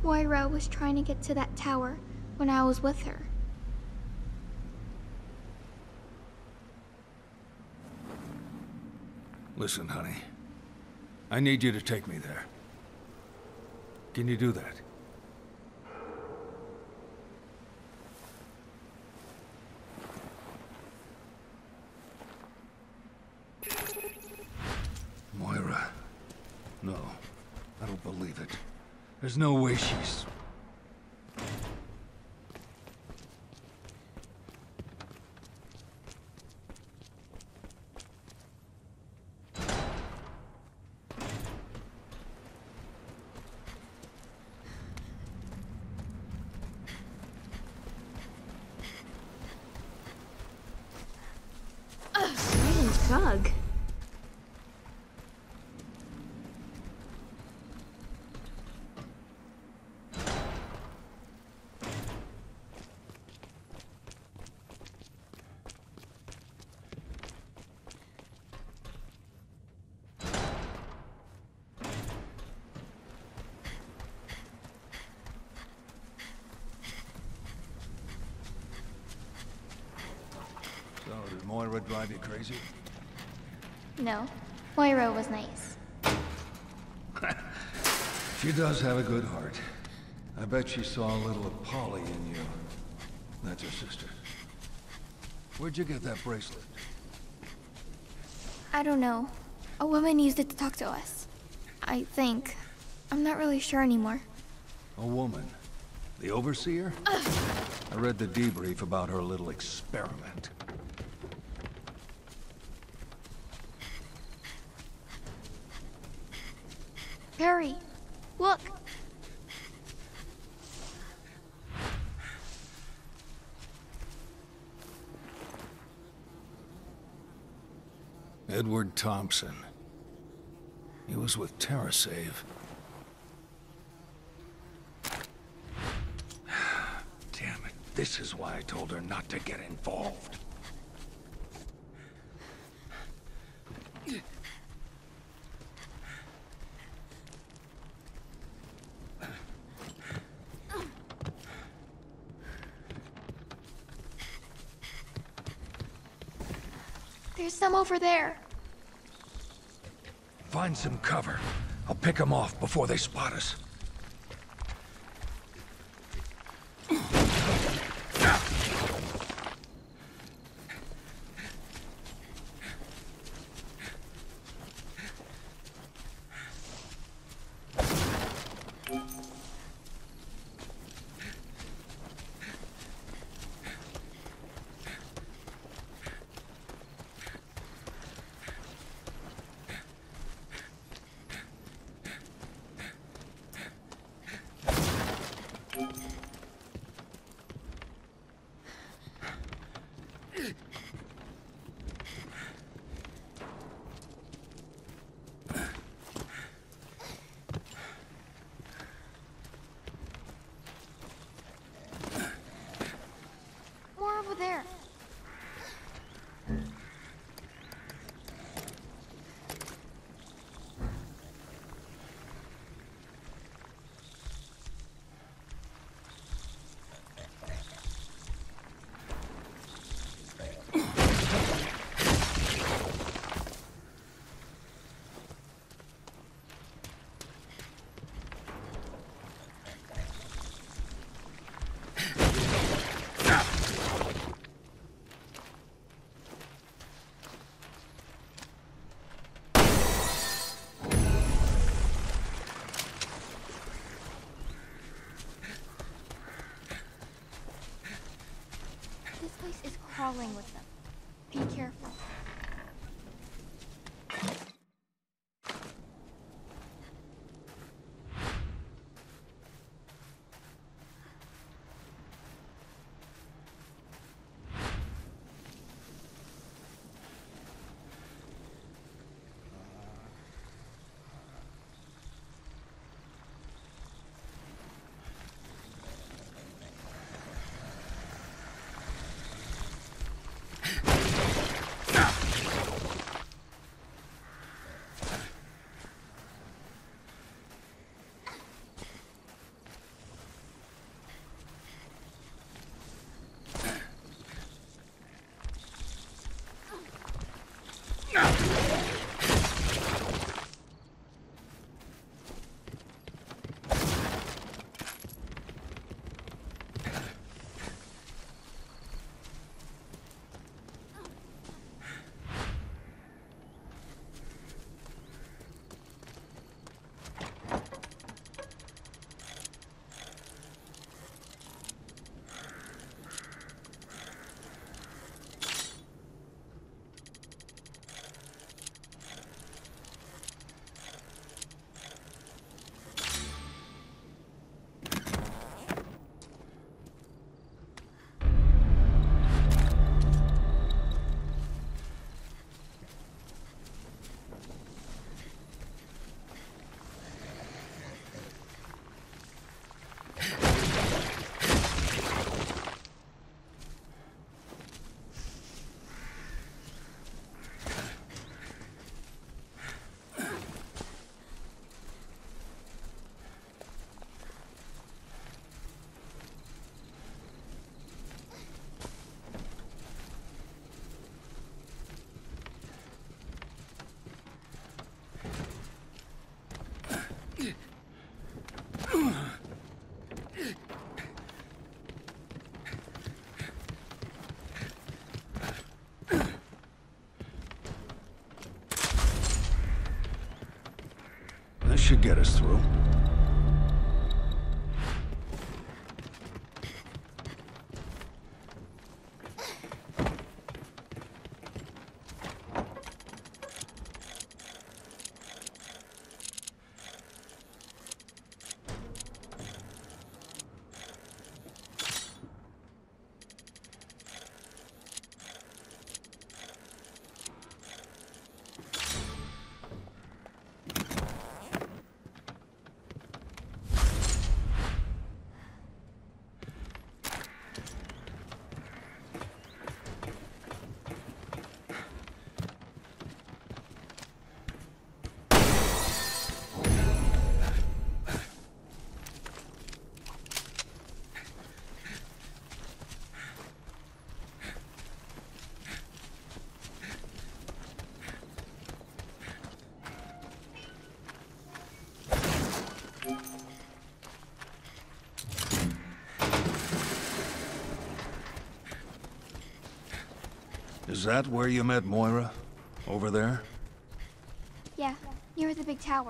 Moira was trying to get to that tower when I was with her. Listen, honey. I need you to take me there. Can you do that? Moira. No. I don't believe it. There's no way she's... Bug. So, did Moira drive you crazy? No, Moira was nice. She does have a good heart. I bet she saw a little of Polly in you. That's her sister. Where'd you get that bracelet? I don't know. A woman used it to talk to us. I think. I'm not really sure anymore. A woman? The Overseer? I read the debrief about her little experiment. Perry, look! Edward Thompson. He was with TerraSave. Damn it. This is why I told her not to get involved. There's some over there. Find some cover. I'll pick them off before they spot us. More over there. This place is crawling with them. Be careful. should get us through. Is that where you met Moira? Over there? Yeah, near the big tower.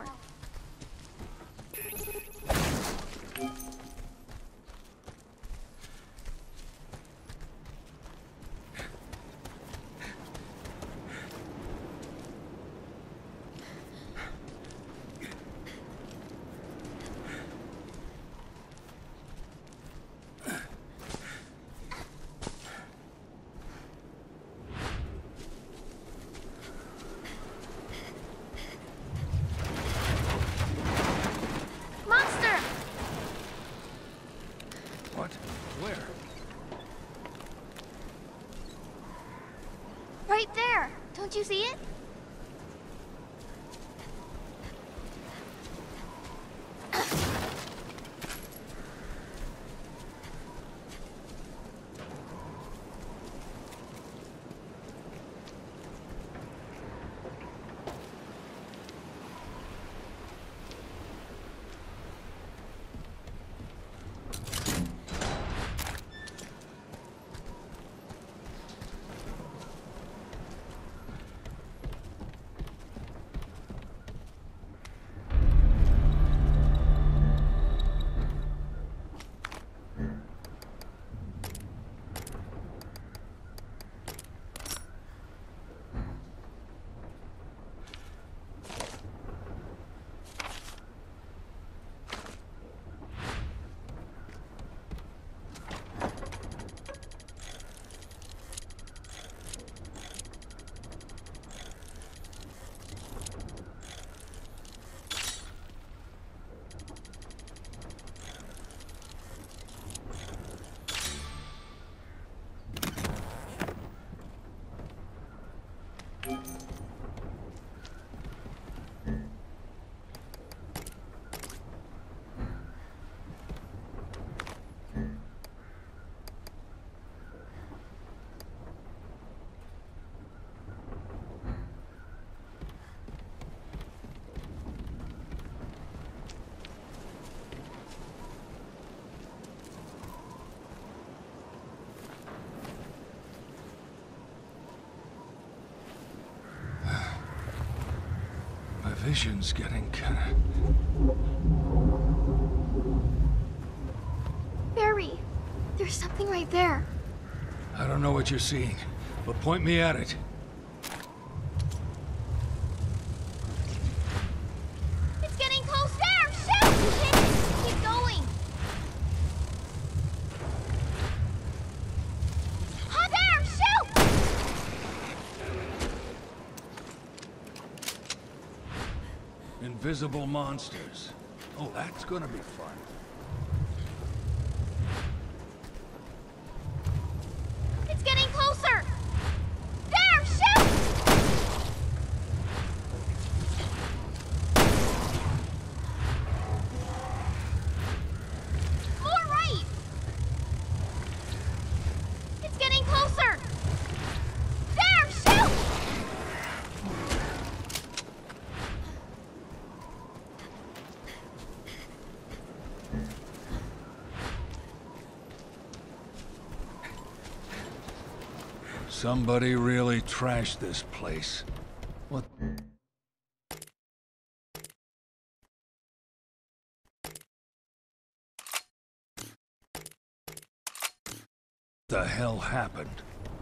Monster! What? Where? Right there! Don't you see it? My vision's getting kinda... Barry, there's something right there. I don't know what you're seeing, but point me at it. It's getting close there! Shoot! You can't keep going! Ah, there! Shoot! Invisible monsters. Oh, that's gonna be fun. It's getting closer! There! Shoot! More right! It's getting closer! There! Shoot! Somebody really trashed this place. What? The hell happened?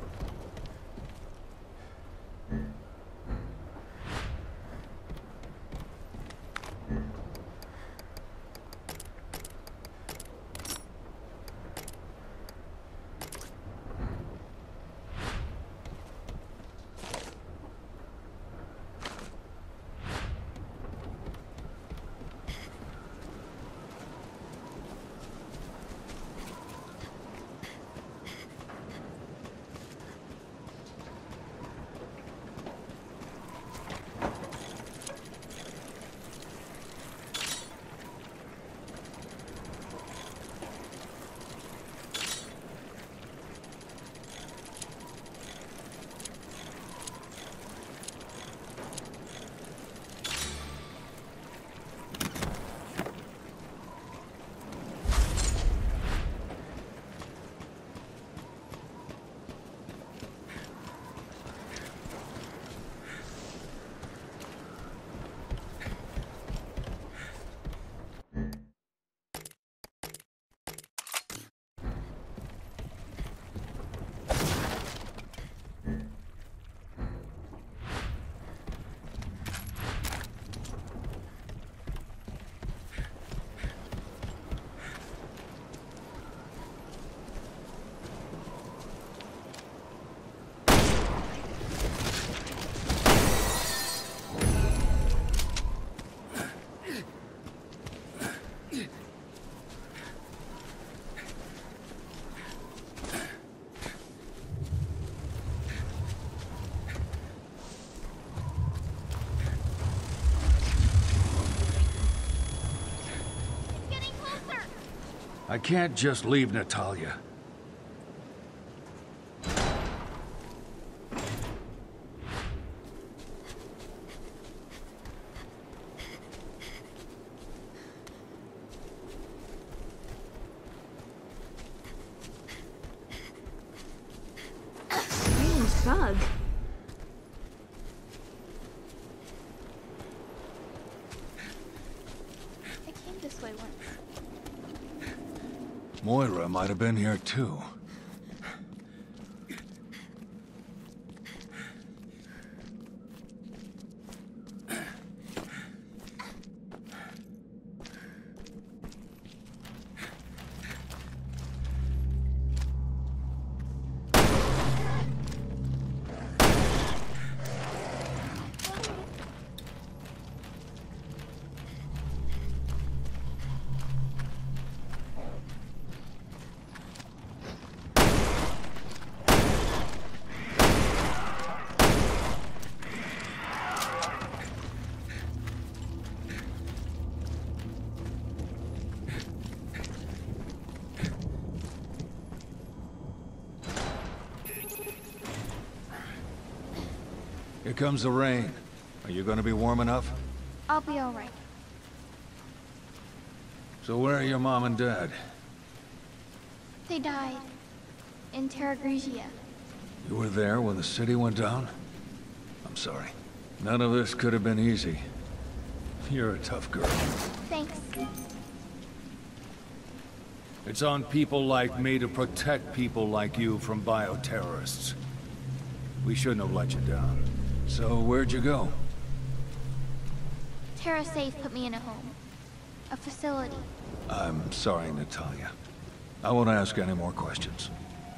I can't just leave Natalia. Strange bug. I came this way once. Moira might have been here too. Here comes the rain. Are you gonna be warm enough? I'll be all right. So where are your mom and dad? They died in Terra Grigia. You were there when the city went down? I'm sorry. None of this could have been easy. You're a tough girl. Thanks. It's on people like me to protect people like you from bioterrorists. We shouldn't have let you down. So where'd you go? Terra Safe put me in a home. A facility. I'm sorry, Natalia. I won't ask any more questions.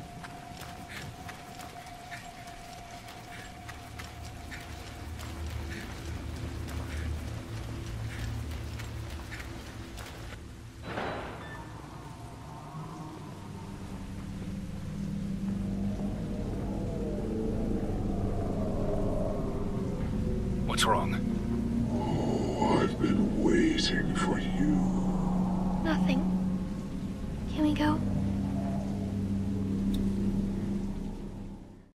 What's wrong? Oh, I've been waiting for you. Nothing. Can we go?